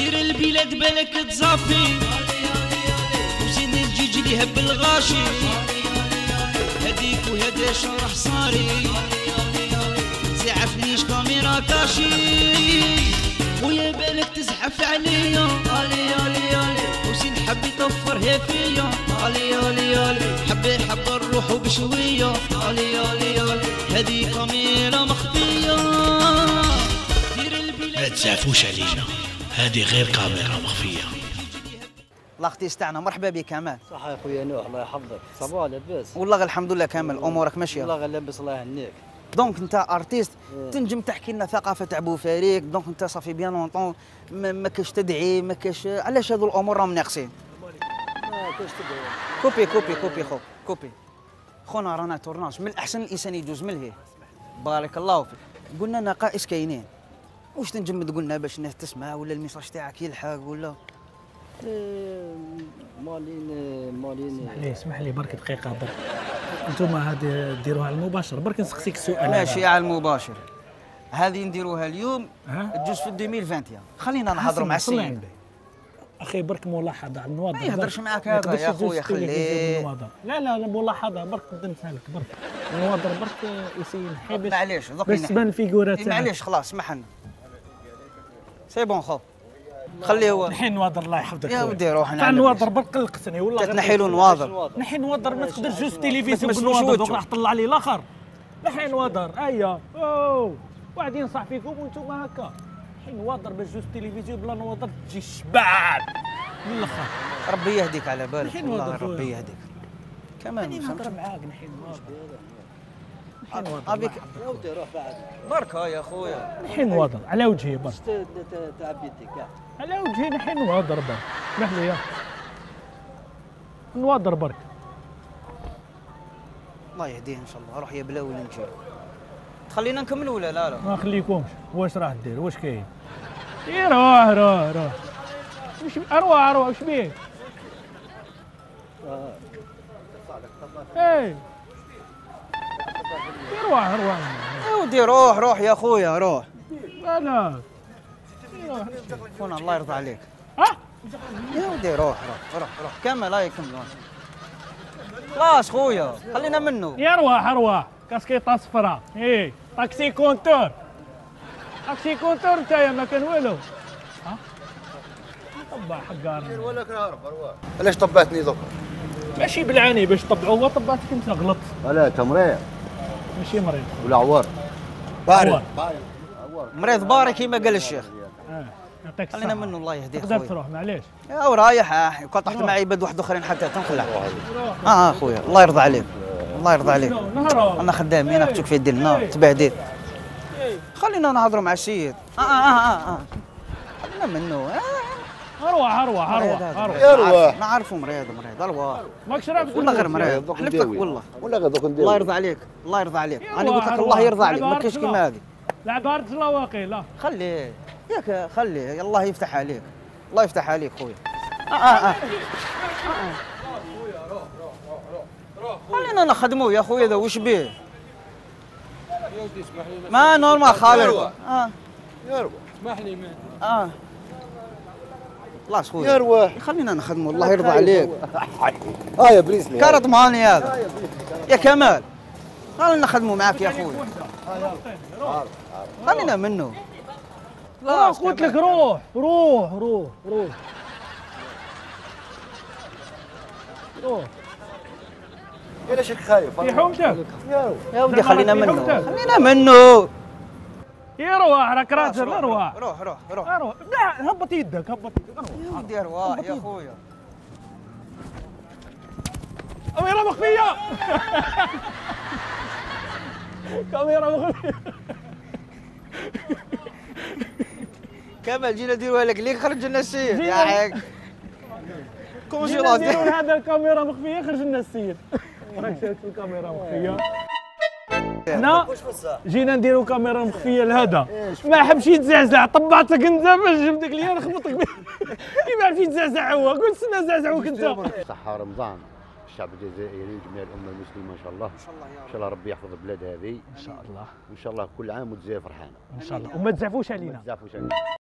دير البلاد بالك تصافي وزين الجيج اللي هب الغاشي هديك وهذا شرح صاري زعفنيش كاميرا كاشي ويا بالك تزحف عليا وزين حب يطفرها فيا حب نروحو بشوية هذه كاميرا مخفية دير البلاد ما تزعفوش علينا، هذه غير كاميرا مخفية. الله اختي استعنا. مرحبا بك كمال. صح يا خويا نوح، الله يحفظك. صباح لاباس؟ والله الحمد لله كامل. امورك ماشيه؟ والله غير لاباس الله يهنيك. دونك انت ارتيست تنجم تحكي لنا ثقافه تاع بوفريك؟ دونك انت صافي بيان لونطون ما كاش تدعي، ما كاش علاش هذو الامور راهم ناقصين؟ ما كاش تدعي. كوبي كوبي خونا رانا تورناج، من الاحسن الانسان يجوز من لهيه. بارك الله فيك. قلنا نقائص كاينين، واش تنجم تقولنا باش الناس تسمع ولا الميساج تاعك يلحق ولا؟ مالين اسمح لي برك دقيقة برك. انتم هذه ديروها على المباشر، برك نسقسيك السؤال. ماشي على المباشر، هذه نديروها اليوم تجوز في 2021. خلينا نهضروا مع السيد. اخي برك ملاحظة على النواظر. ما يهضرش معاك هذا يا خويا، خليه. لا ملاحظة برك قدمتها لك برك. النواظر برك يسين حبس. معليش باش تبان فيغورات. معليش خلاص اسمح لنا. سي بون خو، خليه هو. نحي نواظر الله يحفظك يا ودي روح تاع نواظر برك قلقتني والله. تنحي له نواظر. نحي نواظر ما تقدرش جوج تلفزيون بالنواظر دوك راح طلع عليه الاخر. نحي نواظر ايا واحد ينصح فيكم وانتم هكا. نحي نواظر باش جوج تلفزيون بلا نواظر تجي الشباب من الاخر. ربي يهديك على بالك والله، ربي يهديك. كمان نهضر معاك نحي نواظر. ابيك يا ودي روح بعد. برك يا خويا. نحي نواظر على وجهي برك. تعب يديك كاع. على وجهي نحي نواظر برك. اسمح لي نواظر برك. الله يهديه ان شاء الله. روح يا بلاوي اللي نمشي. تخلينا نكمل ولا لا؟ ما نخليكمش. واش راح دير؟ واش كاين؟ روح وش اروح واش بيه؟ اي روح يا ودي روح يا خويا روح. انا خونا الله يرضى عليك. ها يا ودي روح كمل. هاي كمل خلاص خويا خلينا منه. روح كاسكيطه صفراء. طاكسي كونتور نتايا ما كان والو. ها طبع حقارنا ولا كنهرب ارواح. علاش طبعتني دوك؟ ماشي بالعاني باش طبعوا، هو طبعتك انت غلط. لا انت مريض ماشي مريض ولا عوار؟ بارك مريض بارك كيما قال الشيخ. يعطيك الصحة. خلينا منه الله يهديه تقدر خويا. تروح معليش. ورايح كنت طحت مع عباد واحد اخرين حتى تنخلع. خويا الله يرضى عليك. انا خدام هنا كنت في يدي تبهديت. خلينا نهضروا مع السيد. خلينا منه. اروح. نعرفوا مريض ارواح. ماكش راك والله غير مريض حلفتك والله. ولا غير دوك نديرو. الله يرضى عليك. انا قلت لك الله يرضى عليك، ما كاينش كيما هذه. العبارة الواقي لا خليه ياك، خليه الله يفتح عليك. خويا. خلينا نخدموه يا خويا. ذا وش بيه؟ ما نورمال خالد. يروح. اسمح لي خلاص خويا يروح. خلينا نخدمه الله يرضى عليك. يا بريسلي كرت ماني هذا يا كمال. خلينا نخدمه معاك يا خويا. خلينا منه. خلاص قلت لك روح. علاش راك خايف؟ في حومتك يا ودي خلينا منه. يروح راك راجل. روح لا هبط يدك يا ودي ارواح يا خويا. كاميرا مخفية. كمل جينا نديروها لك ليك خرج لنا السيد يا حاج. كونجيلاتي هذا الكاميرا مخفية خرج لنا السيد. راك شايف الكاميرا مخفية. حنا جينا نديرو كاميرا مخفيه لهذا ما حبش يتزعزع. طبعتك انت باش جبتك ليا نخبطك به. ما عرف يتزعزع هو. قلت استنى زعزعوك انت. صحة رمضان الشعب الجزائري وجميع الامه المسلمه ان شاء الله. ان شاء الله ربي يحفظ البلاد هذه ان شاء الله. وان شاء الله كل عام والجزائر فرحانه ان شاء الله. وما تزعفوش علينا.